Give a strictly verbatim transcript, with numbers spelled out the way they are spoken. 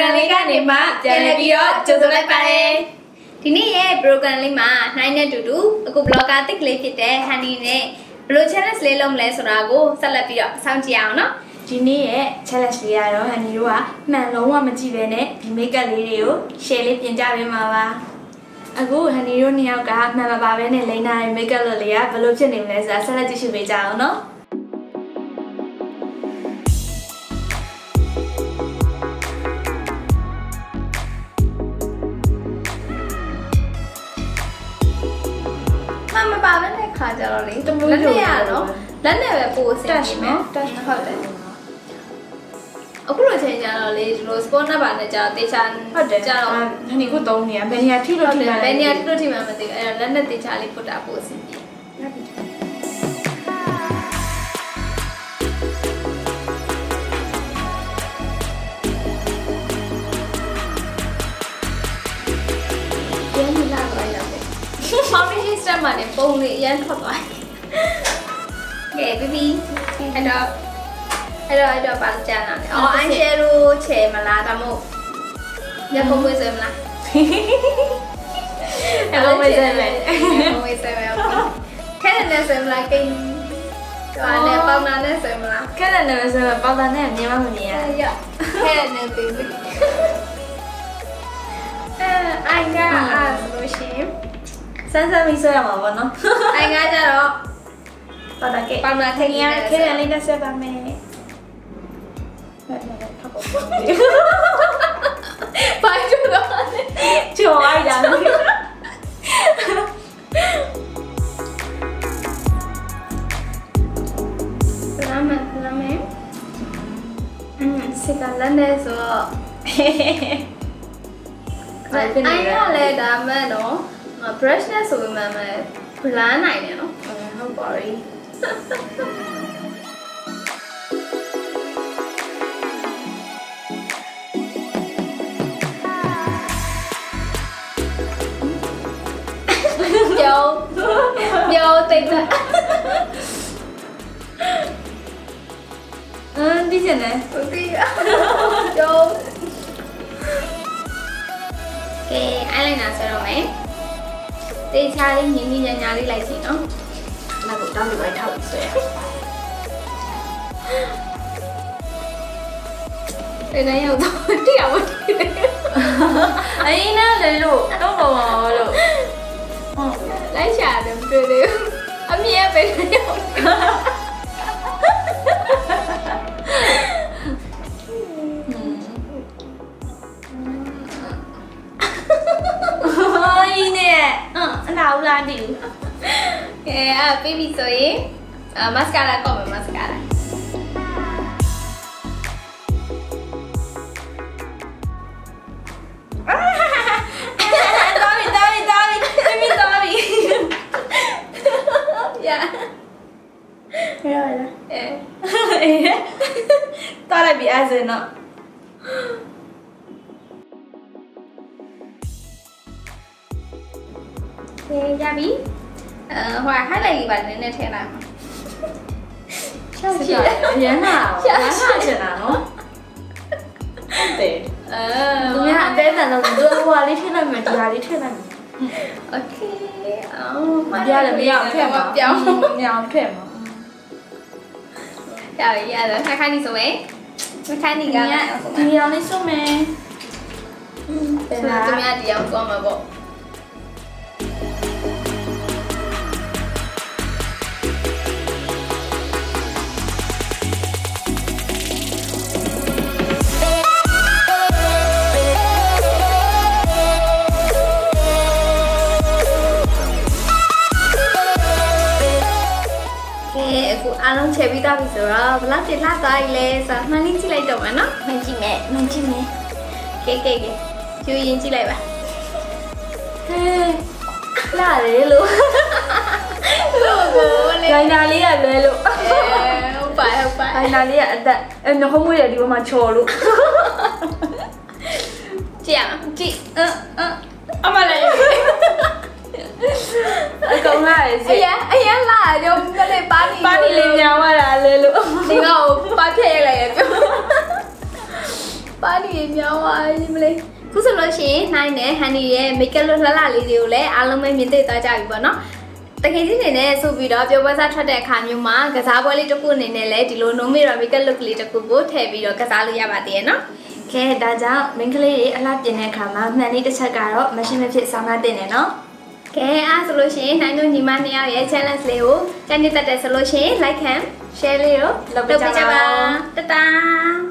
program လေးကနေမှပြန်လည်ပြီးတော့ကြိုဆိုလိုက်ပါတယ်ဒီနေ့ရဲ့ program လေးမှာနိုင်နဲ့တူတူအခု blogger တစ်ကလေးဖြစ်တဲ့ Honey နဲ့ဘယ်လို challenge လေးလုပ်မလဲဆိုတာကိုဆက်လက်ပြီးတော့စောင့်ကြည့်အောင်နော်ဒီနေ့ရဲ့ challenge လေးကတော့ Honey တို့ကမှန်လုံးဝမကြည့်ပဲနဲ့ဒီ makeup လေးတွေကို share လေးပြင်ကြပေးမှာပါအခု Honey တို့နှစ်ယောက်ကမှန်မပါပဲနဲ့လိမ့်ထားတဲ့ makeup လုပ်လေးကဘယ်လိုဖြစ်နေမလဲဆိုတာဆက်လက်ကြည့်ရှုပေးကြအောင်နော်မပါတဲ့ခါကြတော့လေလက်နဲ့ရတော့လက်နဲ့ပဲပို့ဆင်းနေမယ်ဟုတ်တယ်အခုလိုချိန်ကြတော့လေဒီလို sport နဲ့ပါနဲ့ကြာတေချာဟုတ်တယ်ကြာတော့ Honey ကိုသုံးနေရဘယ်နေရာထိလို့ထိလဲဘယ်နေရာထိလို့ထိမှမသိဘူးအဲ့တော့လက်နဲ့တေချာလေးပုတ်တာပို့ဆင်းပြီfoundation step မှာねပုံလေးအရန်ထွက်သွားတယ်ကဲပြီးပြီအဲ့တော့အဲ့တော့အဲ့တော့ပါကြမ်းလာတယ်အော် eyeshadow ချဲမလားဒါမို့ညပုံဝေးစမ်းမလားအဲ့လိုဝေးစမ်းမယ်ဝေးစမ်းမယ်ခဲနဲ့စမ်းမလားကိန်းဒါနဲ့ပေါင်နာနဲ့စမ်းမလားခဲနဲ့စမ်းပေါင်နာနဲ့မြင်မမမြင်ရခဲနဲ့ပြီးပြီအဲအိုင်ကအားလို့ရှိရင်စမ်းစမ်းပြီးဆွဲရမှာပေါ့နော်။အိုင်ငါကြတော့ပါတာကဲပါမလာထင်းရခဲရလေးနဲ့ဆွဲပါမယ်။ဘာလို့တော့ကျော်လိုက်တာလေ။လာမလာမယ်။အင်းစကလနဲ့ဆိုအိုင်ရလေဒါမဲ့နော်brush နဲ့ဆိုပေမဲ့ blend နိုင်တယ်နော်ဟုတ်ပါပြီပြောပြောတိတ်တာအင်းဒီကျနေโอเคပြောကဲ eyeliner ဆွဲတော့မယ်တေချာလေးညင်ညင်ညာညာလေးလိုက်စီနော်။နောက်တော့တောင်းပြီးလိုက်ထောက်ပြီးဆွဲရ။ဒီနေ့ရောက်တော့တရားဝင်။အင်းနဲ့လေလို့တော့ပေါ်ပါလို့။ဟုတ်လိုက်ရှာတယ်မတွေ့သေးဘူး။အမြဲပဲရောက်။အနာဦးလားဒီကဲအဲ့ပြီးပြီဆိုရင်မတ်စကာရာကောက်မယ်မတ်စကာရာတော်ပြီတော်ပြီတော်ပြီပြီးပြီတော်ပြီရရရအဲအေးတော်လိုက်ပြီအဲ့ဆိုတော့ကဲရပြီအဲဟို highlight လေးပါနည်းနည်းထည့်လိုက်မှာချောက်ချစ်ရမ်းလာရမ်းလာချင်တာနော်ဟုတ်တယ်အဲသူများအသေးတန်တော့သူကဟိုလေးထည့်လိုက်မယ်ဒီဟာလေးထည့်လိုက်မယ်โอเคအော်မရတယ်မရအောင်ထည့်မှာပြောင်းမရအောင်ထည့်မှာရပြီရတယ်ခိုင်ခိုင်နေဆိုမယ်ခိုင်နေကဒီအောင်လေးဆိုမယ်ဆိုတော့သူများဒီအောင်သွားမှာပေါ့အားလုံးချဲပြီးသားပြီဆိုတော့ဘလောက်တင်လှသွားပြီလဲဆိုတော့မှန်လေးကြည့်လိုက်တော့မယ်နော်မှန်ကြည့်မယ်မှန်ကြည့်မယ်ကဲကဲကဲကျူရင်ကြည့်လိုက်ပါဟဲလာလေလို့လို့ကိုလေလိုင်းနာလေးရလွဲလို့အဲဟုတ်ပါဟုတ်ပါလိုင်းနာလေးရအသက်အဲနှခုံးမွေးရဒီဘက်မှာချော်လို့ကြည့်အောင်ကြည့်အင်းအင်းအမလေးအကောင်လာရဲ့အရင်အရင်လာရုံကလေးပါနီပါနီလေးညောင်းရတာလေလို့ဒီကောင်ပါဖြည့်ရိုက်လိုက်ရပြောပါနီရရေမြောင်းပါဒီမလေးခုဆိုလို့ရှိရင်နိုင်နဲ့ဟန်နီရဲ့ make up လို့လှလှလေးတွေကိုလည်းအားလုံးပဲမြင်သိသွားကြပြီပေါ့နော်တကယ်ကြီးနေနဲ့ဆိုပြီးတော့ပြောပွဲစားထွက်တဲ့အခါမျိုးမှာကစားပွဲလေးတစ်ခုအနေနဲ့လည်းဒီလို no mirror make up look လေးတစ်ခုကိုထည့်ပြီးတော့ကစားလို့ရပါသေးရဲ့နော်ကဲဒါကြောင့်မိန်းကလေးတွေအလှပြင်တဲ့အခါမှာမှန်လေးတစ်ချက်ကတော့မရှင်းမဖြစ်ဆောင်းထားတင်တယ်နော်ကဲအားဆိုလို့ရှိရင်နိုင်တို့ညီမနှစ်ယောက်ရဲ့ challenge လေးကိုကြိုက်နေတတ်တယ်ဆိုလို့ရှိရင် like and share လေးကိုလုပ်ပေးကြပါတတား